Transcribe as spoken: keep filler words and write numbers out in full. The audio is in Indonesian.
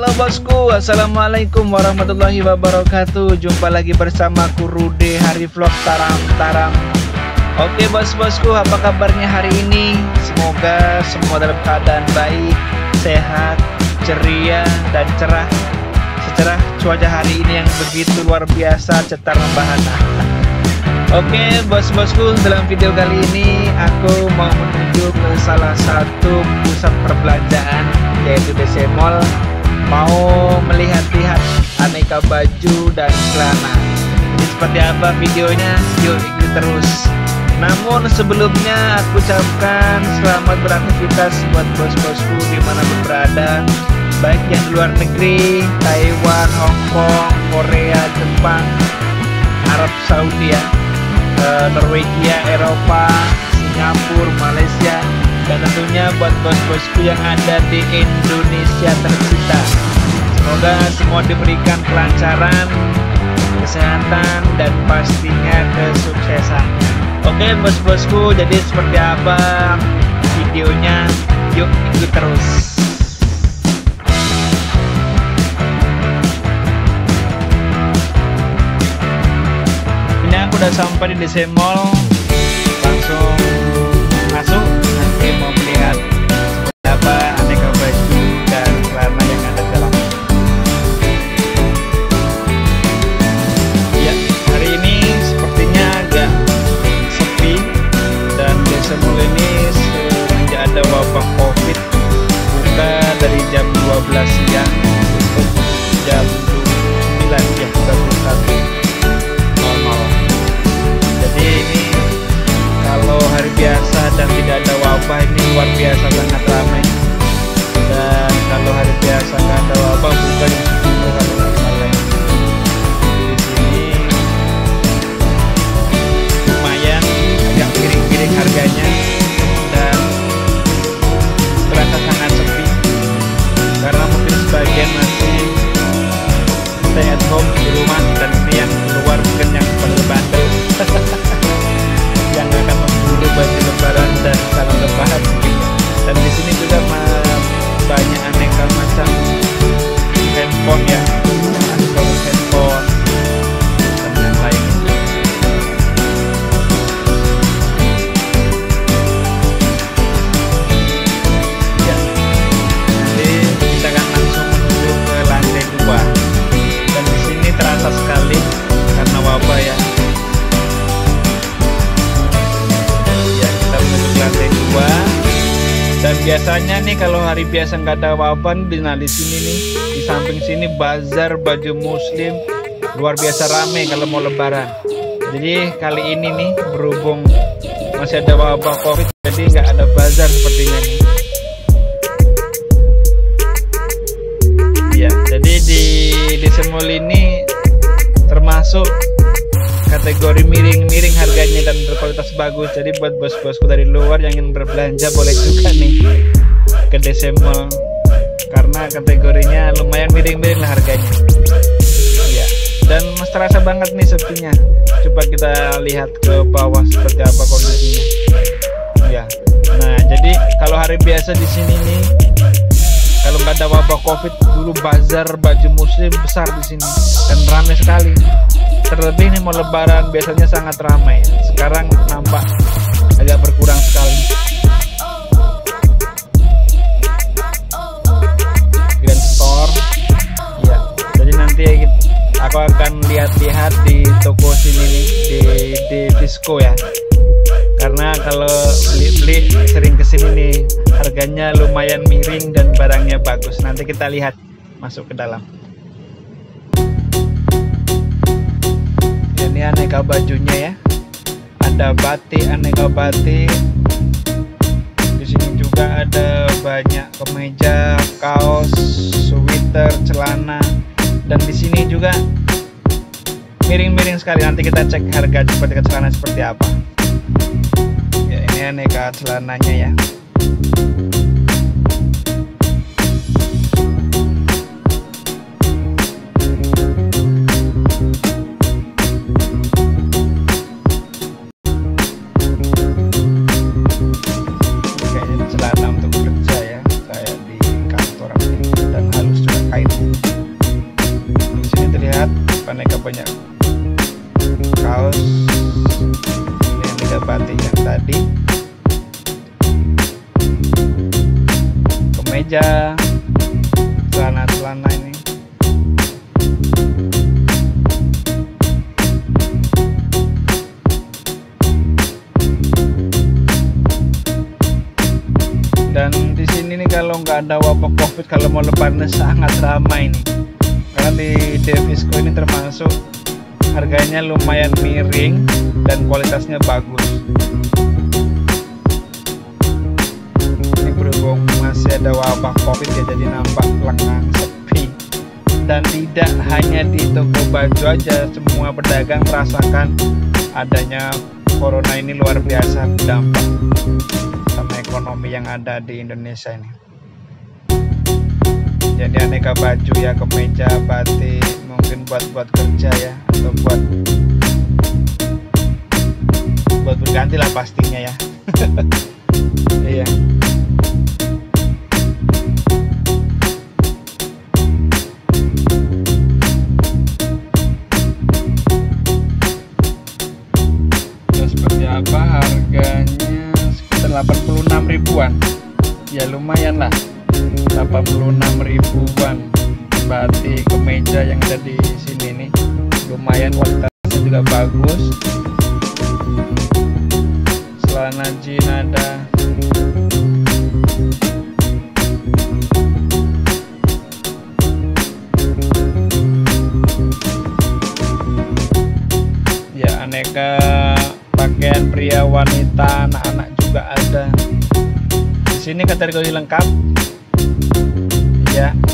Halo bosku, assalamualaikum warahmatullahi wabarakatuh. Jumpa lagi bersama aku Rude Hari Vlog Taram Taram. Oke bos-bosku, apa kabarnya hari ini? Semoga semua dalam keadaan baik, sehat, ceria, dan cerah. Secerah cuaca hari ini yang begitu luar biasa, cetar membahana. Oke bos-bosku, dalam video kali ini aku mau menuju ke salah satu pusat perbelanjaan, yaitu D C Mall. Mau melihat-lihat aneka baju dan celana. Jadi seperti apa videonya? Yuk ikuti terus. Namun sebelumnya aku ucapkan selamat beraktivitas buat bos-bosku dimanapun berada, baik yang di luar negeri, Taiwan, Hong Kong, Korea, Jepang, Arab Saudi ya, Norwegia, Eropa, Singapura, Malaysia, dan tentunya buat bos-bosku yang ada di Indonesia tercinta. Semoga semua diberikan kelancaran, kesehatan, dan pastinya kesuksesan. Oke bos-bosku, jadi seperti apa videonya? Yuk ikut terus. Ini aku udah sampai di D C Mall, langsung masuk. Nanti mau melihat seperti apa aneka baju dan celana yang ada dalam. Ya, hari ini sepertinya agak sepi, dan D C Mall ini semenjak ada wabah COVID buka dari jam dua belas siang untuk jam sembilan ya, sudah satu normal. Jadi ini kalau hari biasa dan tidak ada wabah ini luar biasa sangat ramai. Dan kalau hari biasa nggak ada wabah bukan sepuluh kalau nggak salah. Di sini lumayan agak miring-miring harganya dan terasa sangat sepi karena mungkin sebagian masih stay at home di rumah, dan ini yang keluar mungkin yang bandel-bandel yang akan memburu baju lebaran dan sarung lebaran mungkin. Dan di sini juga banyak aneka macam handphone ya, aksesoris handphone dan yang lain. Ya, nanti kita akan langsung menuju ke lantai dua. Dan di sini terasa sekali karena wabah ya. Lantai dua. Dan biasanya nih kalau hari biasa nggak ada wabah, nah di sini nih di samping sini bazar baju muslim luar biasa ramai kalau mau lebaran. Jadi kali ini nih berhubung masih ada wabah COVID, jadi nggak ada bazar sepertinya nih. Ya, jadi di D C Mall ini termasuk kategori miring-miring harganya dan berkualitas bagus. Jadi buat bos-bosku dari luar yang ingin berbelanja boleh juga nih ke D C Mall, karena kategorinya lumayan miring-miring lah harganya. Ya, dan mas terasa banget nih sepinya. Coba kita lihat ke bawah seperti apa kondisinya. Ya, nah jadi kalau hari biasa di sini nih, kalau nggak ada wabah COVID dulu bazar baju muslim besar di sini dan ramai sekali. Terlebih nih mau lebaran biasanya sangat ramai. Sekarang nampak agak berkurang sekali. Grand Store. Ya, jadi nanti aku akan lihat-lihat di toko sini nih, di di Disco ya. Karena kalau beli-beli sering kesini nih, harganya lumayan miring dan barangnya bagus. Nanti kita lihat masuk ke dalam. Ini aneka bajunya ya, ada batik, aneka batik. Di sini juga ada banyak kemeja, kaos, sweater, celana, dan di sini juga miring-miring sekali. Nanti kita cek harga seperti celana seperti apa. Ya, ini aneka celananya ya. Celana untuk kerja ya, kayak di kantor dan halus juga kain. banyak kaos. Ini yang tidak batik yang tadi. Kemeja, celana-celana ini. Dan di sini nih kalau nggak ada wabah COVID, kalau mau lebaran sangat ramai nih. Karena di Devisco ini termasuk harganya lumayan miring dan kualitasnya bagus. Ini berhubung masih ada wabah COVID ya, jadi nampak lengang sepi. Dan tidak hanya di toko baju aja, semua pedagang merasakan adanya corona ini luar biasa berdampak sama ekonomi yang ada di Indonesia ini. Jadi aneka baju ya, kemeja, batik, mungkin buat buat kerja ya, atau buat buat berganti lah pastinya ya. Iya. Terus seperti apa harganya? delapan puluh enam ribuan ya, lumayan lah. Delapan puluh enam ribuan batik kemeja yang ada di sini nih, lumayan, kualitasnya juga bagus. Celana jeans ada. Ya, aneka pakaian pria, wanita, anak-anak juga ada. Di sini kategori lengkap. Ya,